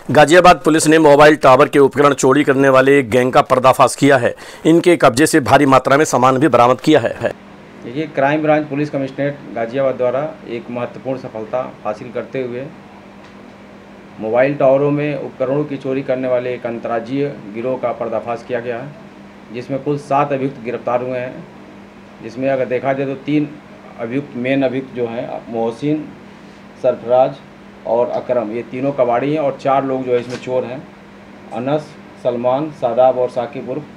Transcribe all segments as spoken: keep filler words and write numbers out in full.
Ghaziabad police ने mobile tower के उपकरण चोरी करने वाले एक गैंग का पर्दाफाश किया है। इनके कब्जे से भारी मात्रा में सामान भी बरामद किया है। देखिए, crime branch police commissionerate Ghaziabad द्वारा एक महत्वपूर्ण सफलता हासिल करते हुए मोबाइल टावरों में उपकरणों की चोरी करने वाले एक अंतर्राज्यीय गिरोह का पर्दाफाश किया गया है, जिसमें कुल सात अभियुक्त गिरफ्तार हुए हैं। जिसमें अगर देखा जाए तो तीन अभियुक्त मेन अभियुक्त जो हैं मोहसिन, सरफराज और अकरम, ये तीनों कबाड़ी हैं और चार लोग जो है इसमें चोर हैं, अनस, सलमान, सादाब और साकिब उर्फ।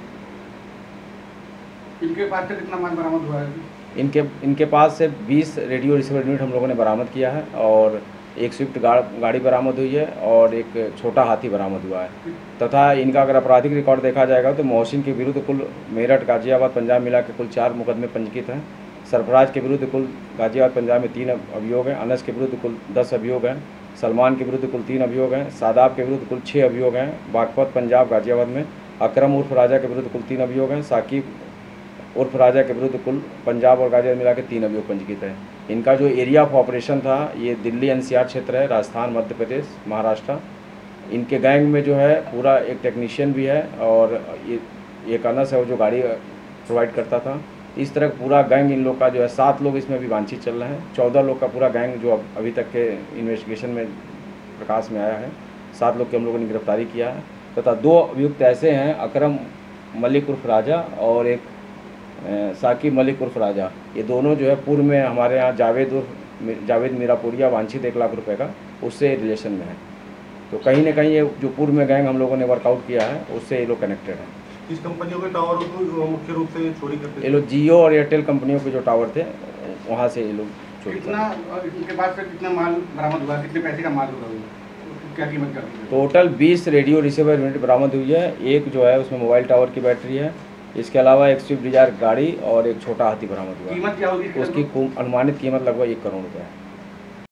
इनके पास से कितना माल बरामद हुआ है? इनके इनके पास से बीस रेडियो रिसीवर यूनिट हम लोगों ने बरामद किया है और एक स्विफ्ट गाड़ी बरामद हुई है और एक छोटा हाथी बरामद हुआ है। तथा इनका अगर आपराधिक रिकॉर्ड देखा जाएगा तो मोहसिन के विरुद्ध कुल मेरठ, गाजियाबाद, पंजाब मिला के कुल चार मुकदमे पंजीकृत हैं। सरफराज के विरुद्ध कुल गाजियाबाद, पंजाब में तीन अभियोग हैं। अनस के विरुद्ध कुल दस अभियोग हैं। सलमान के विरुद्ध कुल तीन अभियोग हैं। सादाब के विरुद्ध कुल छः अभियोग हैं। बागपत, पंजाब, गाजियाबाद में अकरम उर्फ राजा के विरुद्ध कुल तीन अभियोग हैं। साकिब उर्फ राजा के विरुद्ध कुल पंजाब और गाजियाबाद मिला के तीन अभियोग पंजीकृत हैं। इनका जो एरिया ऑफ ऑपरेशन था ये दिल्ली एनसीआर क्षेत्र है, राजस्थान, मध्य प्रदेश, महाराष्ट्र। इनके गैंग में जो है पूरा एक टेक्नीशियन भी है और ये एक अनस है वो जो गाड़ी प्रोवाइड करता था। इस तरह पूरा गैंग इन लोग का जो है सात लोग इसमें भी वांछित चल रहे हैं। चौदह लोग का पूरा गैंग जो अभी तक के इन्वेस्टिगेशन में प्रकाश में आया है। सात लोग की हम लोगों ने गिरफ्तारी किया है तथा दो अभियुक्त ऐसे हैं, अकरम मलिक उर्फ राजा और एक साकिब मलिक उर्फ राजा। ये दोनों जो है पूर्व में हमारे यहाँ जावेद उर्फ जावेद मीरापुरिया वांछित एक लाख रुपए का उससे रिलेशन में है। तो कहीं ना कहीं ये जो पूर्व में गैंग हम लोगों ने वर्कआउट किया है उससे ये लोग कनेक्टेड हैं। किस कंपनियों के टावर को मुख्य रूप से चोरी करते थे? ये लोग जियो और एयरटेल कंपनियों के जो टावर थे वहाँ से ये लोग चोरी करते। कितना इनके पास से कितना माल बरामद हुआ? कितने पैसे का माल हुआ? क्या कीमत का? टोटल बीस रेडियो रिसीवर यूनिट बरामद हुई है। एक जो है उसमें मोबाइल टावर की बैटरी है। इसके अलावा एक स्विफ्ट डिजायर गाड़ी और एक छोटा हाथी बरामद हुआ। कीमत क्या होगी? उसकी अनुमानित कीमत लगभग एक करोड़ रुपये है।